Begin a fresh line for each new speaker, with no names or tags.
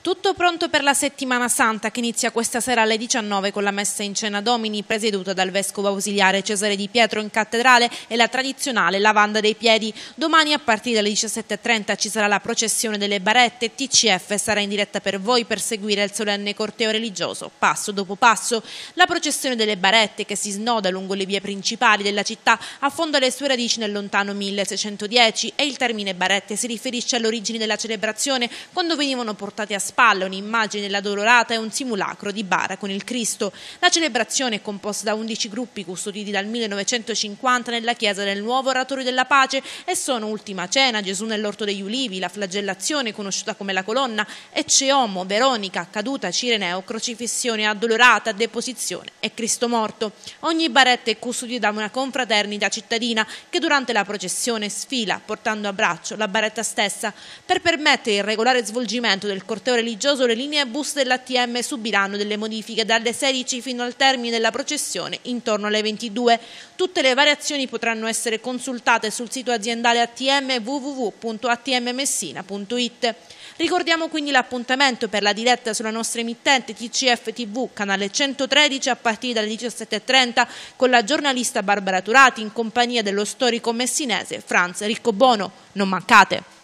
Tutto pronto per la Settimana Santa che inizia questa sera alle 19 con la messa in cena Domini presieduta dal vescovo ausiliare Cesare Di Pietro in cattedrale e la tradizionale lavanda dei piedi. Domani a partire dalle 17:30 ci sarà la processione delle barette e TCF sarà in diretta per voi per seguire il solenne corteo religioso, passo dopo passo. La processione delle barette che si snoda lungo le vie principali della città affonda le sue radici nel lontano 1610 e il termine barette si riferisce alle origini della celebrazione quando venivano portati a spalle un'immagine della Dolorata e un simulacro di bara con il Cristo. La celebrazione è composta da 11 gruppi custoditi dal 1950 nella chiesa del Nuovo Oratorio della Pace e sono Ultima Cena, Gesù nell'Orto degli Ulivi, la Flagellazione conosciuta come la Colonna, Ecce Homo, Veronica, Caduta, Cireneo, Crocifissione, Addolorata, Deposizione e Cristo Morto. Ogni baretta è custodita da una confraternita cittadina che durante la processione sfila portando a braccio la baretta stessa. Per permettere il regolare svolgimento del corteo religioso, le linee bus dell'ATM subiranno delle modifiche dalle 16 fino al termine della processione intorno alle 22. Tutte le variazioni potranno essere consultate sul sito aziendale ATM www.atmmessina.it. Ricordiamo quindi l'appuntamento per la diretta sulla nostra emittente TCF TV, canale 113 a partire dalle 17:30 con la giornalista Barbara Turati in compagnia dello storico messinese Franz Riccobono. Non mancate!